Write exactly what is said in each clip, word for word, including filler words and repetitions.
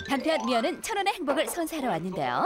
한편 미연은 천원의 행복을 선사하러 왔는데요.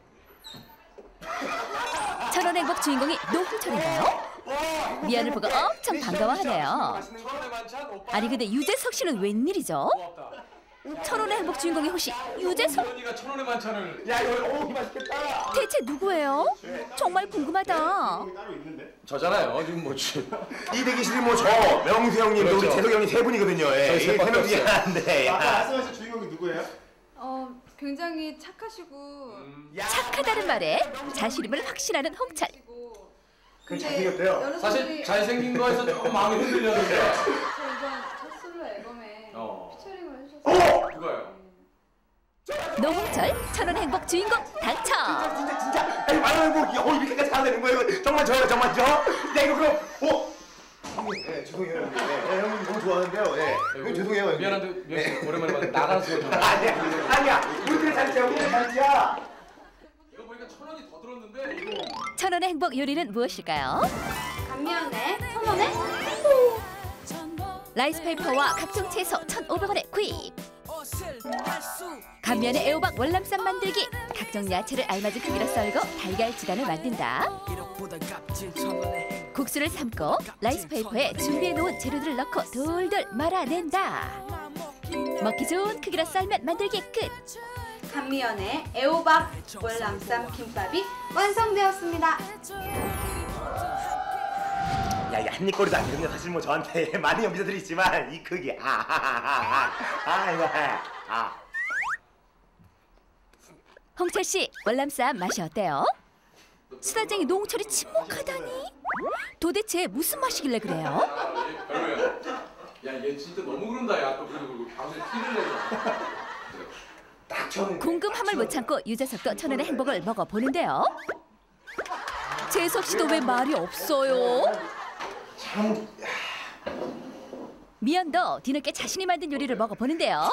천원의 행복 주인공이 노홍철인가요? 미연을 보고 엄청 반가워하네요. 아니 근데 유재석 씨는 웬일이죠? 천원의 행복 주인공이 혹시 유재석? 천원의 만찬을. 야 이거 오 맛있겠다. 대체 누구예요? 정말 궁금하다. 저잖아요. 지금 뭐 이백이십이 뭐 저 명수 형님, 그렇죠. 우리 재석 형님 세 분이거든요. 예, 세 명이 한데. 아까 말씀하신 주인공이 누구예요? 어, 굉장히 착하시고 음. 착하다는 말에 자신임을 확신하는 홍철. 그 잘생겼대요. 사실 잘생긴 거에서 조금 마음이 흔들렸는데. 저 이번 첫 솔로 앨범에 어. 피처링을 해주셨어요. 어! 누가요? 노홍철 천원 행복 주인공 당첨. 진짜 진짜. 아니 말하는 거 어, 이렇게까지 가야 되는 거예요? 정말 저요, 정말 저. 야 이거 그럼 어? 형님, 예, 죄송해요 형님. 예, 형님 너무 좋아하는데요. 예. 형님 죄송해요 형님. 미안한데 미안. 오랜만에 봤는데 나가서 좀. 아니야, 아니야. 우리들의 잔치야, 우리들의 잔치야. 이거 보니까 천 원이 더 들었는데 이거. 천원의 행복 요리는 무엇일까요? 감면에 천원에 라이스페이퍼와 각종 채소 천오백 원에 구입. 감면에 애호박 월남쌈 만들기. 각종 야채를 알맞은 크기로 썰고 달걀 지단을 만든다. 국수를 삶고 라이스페이퍼에 준비해놓은 재료들을 넣고 돌돌 말아낸다. 먹기 좋은 크기로 썰면 만들기 끝. 감미연의 애호박 월남쌈 김밥이 완성되었습니다. 야, 이 한입거리도 아니거든요. 사실 뭐 저한테 많은 연비자들이 있지만 이 크기, 아하하하하, 아 이거, 아. 홍철 씨 월남쌈 맛이 어때요? 수다쟁이 노홍철이 침묵하다니. 도대체 무슨 맛이길래 그래요? 아, 얘 별로야. 야, 얘 진짜 너무 그런다. 야, 또 그리고 방송에 티를 내자. 딱 저는 궁금함을 못 참고 유재석도 천원의 행복을 먹어보는데요. 재석 씨도 왜 말이 없어요? 참. 미연도 뒤늦게 자신이 만든 요리를 먹어보는데요.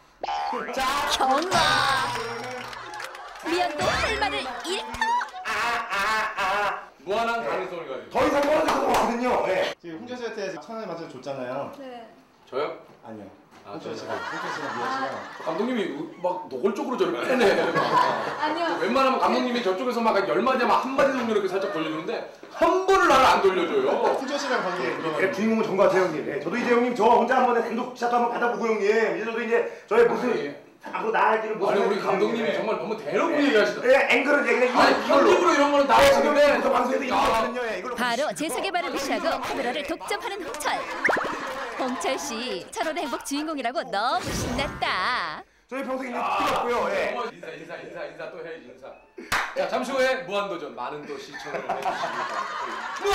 경아! 미연도 할 말을 잃다. 아아아 무한한 가능성을 가지고. 더 이상 떨어질 것 같거든요. 예. 지금 홍철 씨한테 천원의 만찬 줬잖아요. 네. 저요? 아니요. 아, 홍철 저요? 씨가, 홍철 씨랑 미연 씨가. 감독님이 막 노골적으로 저를 빼네. 아니요. 웬만하면 감독님이 저쪽에서 막 열 마디 하면 한 마디 정도 이렇게 살짝 돌려주는데 한 번을 나를 안 돌려줘요. 홍철 씨랑 관계. 예, 주인공은 전 것 같아요 형님. 예, 저도 이제 형님 저 혼자 한번 감독 시작도 한번 받아보고 형님. 이제 저도 이제 저의 무슨 앞으로 나아갈 길을 아니 우리 감독님이 정말 너무 대놓고 얘기하시다. 예, 앵글은 얘 그냥 아니 편집으로 이런 거는 나오시는데 저 방송에도 이런 거거든요. 예, 이걸로 바로 재석의 말을 무시하고 카메라를 독점하는 홍철. 홍철 씨 천원의 행복 주인공이라고 너무 신났다. 저희 평소에 있는 필요 없고요. 예. 어, 인사 인사 인사 인사 또 해야지 인사. 자 잠시 후에 무한도전 많은 또 시청을 해주시기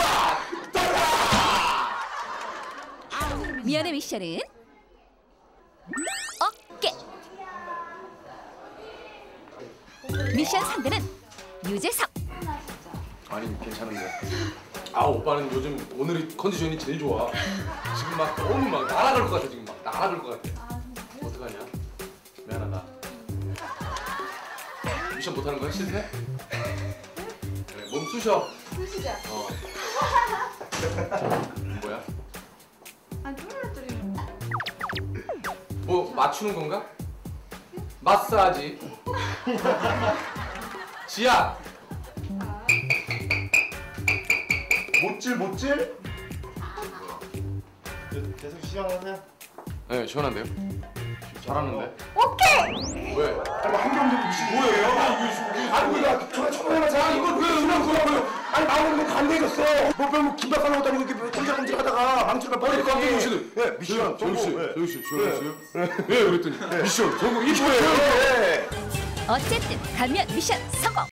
바랍니다. 미연의 미션은 어깨. 미션 상대는 유재석. 아니 괜찮은데. 아 오빠는 요즘 오늘이 컨디션이 제일 좋아. 지금 막 너무 막 날아갈 것 같아 지금 막 날아갈 것 같아. 어떡하냐? 미안하다. 미션 못하는 거야 실패? 그래 몸 쑤셔. 쓰시죠. 어. 뭐야? 아, 쭈물러 드리는 거. 뭐 맞추는 건가? 마사지. 지압. 못질 못질? 계속 시원하세요? 네 시원한데요? 잘하는데. 오케이. 왜? 아니 한 경도 미친 뭐예요? 아니 우리가 저가 처음에만 자 이걸 왜 그냥 그러고요? 아니 마음은 간대해졌어. 뭐뭐 김밥 싸는 것도 아니고 이렇게 꼼짝꼼짝 하다가 망치가 버리고 깜짝 놀라시네. 예 미션 정우 씨, 성공. 예. 정우 씨, 조용하세요. 왜 그랬더니 미션 성공. 이거예요. 예. 어쨌든 감면 미션 성공.